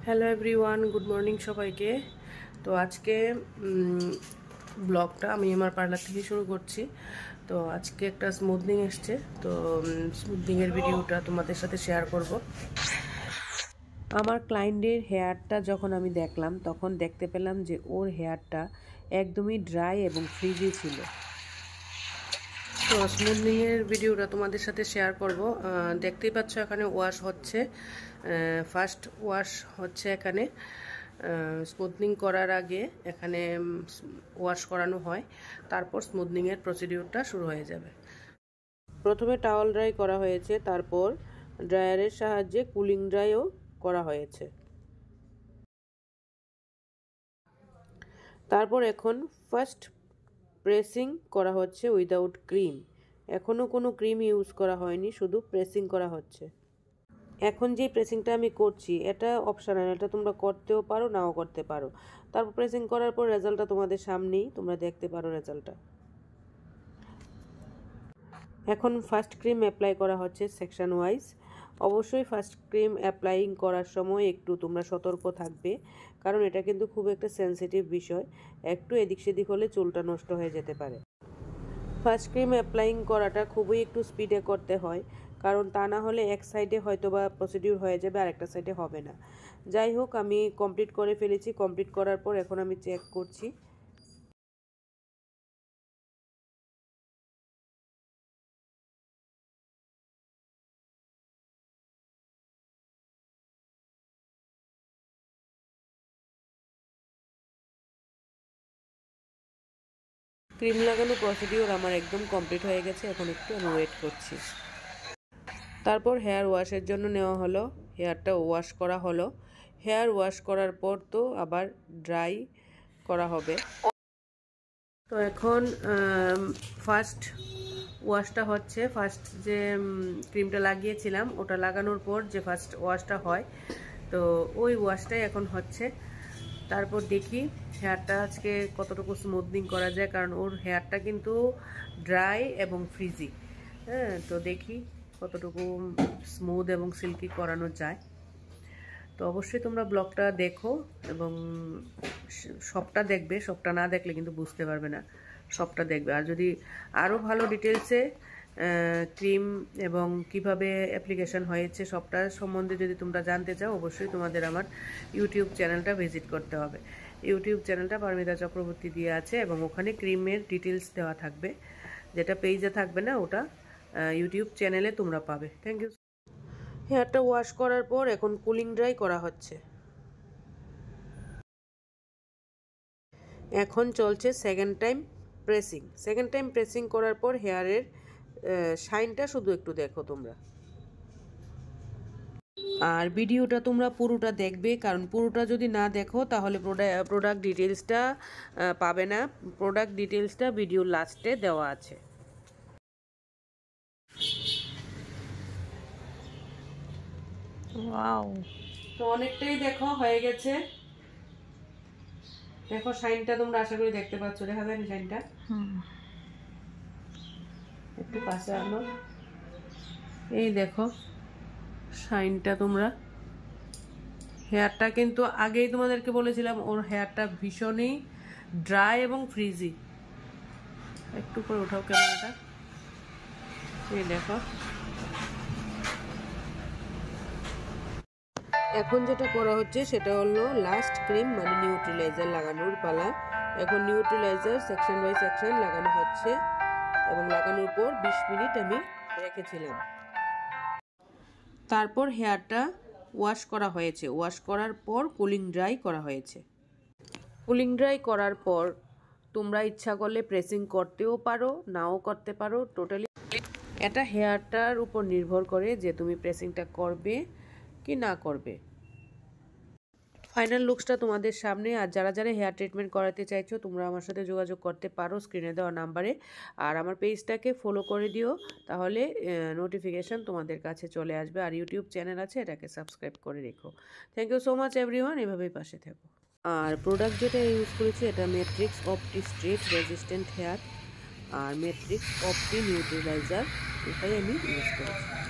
Hello everyone, good morning সবাইকে। তো আজকে ব্লগটা আমি আমার পার্লার থেকে শুরু করছি। তো আজকে একটা স্মুথনিং এসছে, তো স্মুথনিংয়ের ভিডিওটা তোমাদের সাথে শেয়ার করব। আমার ক্লায়েন্টের হেয়ারটা যখন আমি দেখলাম তখন দেখতে পেলাম যে ওর হেয়ারটা একদমই ড্রাই এবং ফ্রিজি ছিল। তো স্মুথনিংয়ের ভিডিওটা তোমাদের সাথে শেয়ার করব। দেখতেই পাচ্ছ এখানে ওয়াশ হচ্ছে, ফার্স্ট ওয়াশ হচ্ছে এখানে। স্মুথনিং করার আগে এখানে ওয়াশ করানো হয়, তারপর স্মুথনিংয়ের প্রসিডিউরটা শুরু হয়ে যাবে। প্রথমে টাওয়াল ড্রাই করা হয়েছে, তারপর ড্রায়ারের সাহায্যে কুলিং ড্রাইও করা হয়েছে। তারপর এখন ফার্স্ট প্রেসিং করা হচ্ছে উইদাউট ক্রিম। এখনও কোনো ক্রিম ইউজ করা হয়নি, শুধু প্রেসিং করা হচ্ছে। এখন যে প্রেসিংটা আমি করছি এটা অপশনাল, এটা তোমরা করতেও পারো নাও করতে পারো। তারপর প্রেসিং করার পর রেজাল্টটা তোমাদের সামনেই, তোমরা দেখতে পারো রেজাল্টটা। এখন ফার্স্ট ক্রিম অ্যাপ্লাই করা হচ্ছে সেকশন ওয়াইজ। অবশ্যই ফার্স্ট ক্রিম অ্যাপ্লাইং করার সময় একটু তোমরা সতর্ক থাকবে, কারণ এটা কিন্তু খুব একটা সেন্সিটিভ বিষয়। একটু এদিক সেদিক হলে চুলটা নষ্ট হয়ে যেতে পারে। ফার্স্ট ক্রিম অ্যাপ্লাইং করাটা খুবই একটু স্পিডে করতে হয়, কারণ তা না হলে এক সাইডে হয়তো বা প্রসিডিউর হয়ে যাবে আর একটা সাইডে হবে না। যাই হোক, আমি কমপ্লিট করে ফেলেছি। কমপ্লিট করার পর এখন আমি চেক করছি। ক্রিম লাগানো প্রসিডিউর আমার একদম কমপ্লিট হয়ে গেছে। এখন একটু আমি ওয়েট করছি। তারপর হেয়ার ওয়াশের জন্য নেওয়া হলো, হেয়ারটা ওয়াশ করা হলো। হেয়ার ওয়াশ করার পর তো আবার ড্রাই করা হবে। তো এখন ফার্স্ট ওয়াশটা হচ্ছে, ফার্স্ট যে ক্রিমটা লাগিয়েছিলাম ওটা লাগানোর পর যে ফার্স্ট ওয়াশটা হয়, তো ওই ওয়াশটাই এখন হচ্ছে। তারপর দেখি হেয়ারটা আজকে কতটুকু স্মুথনিং করা যায়, কারণ ওর হেয়ারটা কিন্তু ড্রাই এবং ফ্রিজি। হ্যাঁ, তো দেখি কতটুকু স্মুথ এবং সিল্কি করানো যায়। তো অবশ্যই তোমরা ব্লগটা দেখো এবং সবটা দেখবে, সবটা না দেখলে কিন্তু বুঝতে পারবে না। সবটা দেখবে, আর যদি আরও ভালো ডিটেলসে ক্রিম এবং কিভাবে অ্যাপ্লিকেশন হয়েছে সবটা সম্বন্ধে যদি তোমরা জানতে চাও, অবশ্যই তোমাদের আমার ইউটিউব চ্যানেলটা ভিজিট করতে হবে। ইউটিউব চ্যানেলটা পারমিতা চক্রবর্তী দিয়ে আছে এবং ওখানে ক্রিমের ডিটেলস দেওয়া থাকবে। যেটা পেজে থাকবে না, ওটা ইউটিউব চ্যানেলে তোমরা পাবে। Thank you. হেয়ারটা ওয়াশ করার পর এখন কুলিং ড্রাই করা হচ্ছে। এখন চলছে second time pressing. Second time pressing করার পর হেয়ারের শাইনটা শুধু একটু দেখো তোমরা। আর ভিডিওটা তোমরা পুরোটা দেখবে, কারণ পুরোটা যদি না দেখো তাহলে প্রোডাক্ট ডিটেলসটা পাবে না। প্রোডাক্ট ডিটেলসটা ভিডিওর লাস্টে দেওয়া আছে। ওয়াও, তো অনেকটাই দেখো হয়ে গেছে। দেখো শাইনটা তোমরা আশা করি দেখতে পাচ্ছ, দেখা যায় না শাইনটা? একটু পাশে আনো, এই দেখো শাইনটা তোমরা। হেয়ারটা কিন্তু আগেই তোমাদেরকে বলেছিলাম ওর হেয়ারটা ভীষণই ড্রাই এবং ফ্রিজি। একটু করে উঠাও ক্যামেরাটা, এই দেখো। এখন যেটা করা হচ্ছে সেটা হলো লাস্ট ক্রিম মানে নিউট্রিলাইজার লাগানোর পালা। এখন নিউট্রিলাইজার সেকশন বাই সেকশন লাগানো হচ্ছে এবং লাগানোর পর 20 মিনিট আমি রেখেছিলাম। তারপর হেয়ারটা ওয়াশ করা হয়েছে। ওয়াশ করার পর কুলিং ড্রাই করা হয়েছে। কুলিং ড্রাই করার পর তোমরা ইচ্ছা করলে প্রেসিং করতেও পারো, নাও করতে পারো। টোটালি এটা হেয়ারটার উপর নির্ভর করে যে তুমি প্রেসিংটা করবে কি না করবে। ফাইনাল লুকসটা তোমাদের সামনে। আর যারা যারা হেয়ার ট্রিটমেন্ট করাতে চাইছো তোমরা আমার সাথে যোগাযোগ করতে পারো স্ক্রিনে দেওয়া নাম্বারে। আর আমার পেজটাকে ফলো করে দিও, তাহলে নোটিফিকেশান তোমাদের কাছে চলে আসবে। আর ইউটিউব চ্যানেল আছে, এটাকে সাবস্ক্রাইব করে রেখো। Thank you so much everyone, এভাবেই পাশে থেকো। আর প্রোডাক্ট যেটা ইউজ করেছি এটা Matrix Opti straight resistant hair আর ম্যাট্রিক্স অপটি নিউট্রিলাইজার, এটাই আমি ইউজ করেছি।